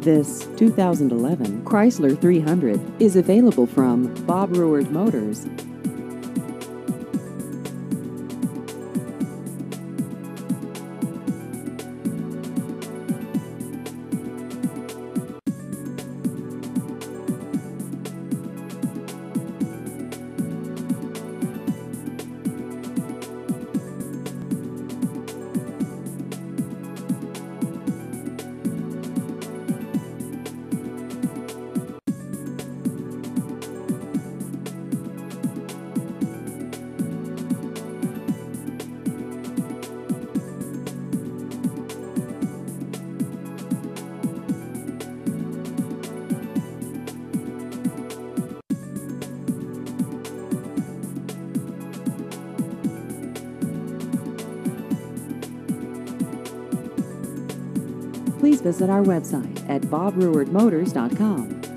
This 2011 Chrysler 300 is available from Bob Ruard Motors. Please visit our website at bobruardmotors.com.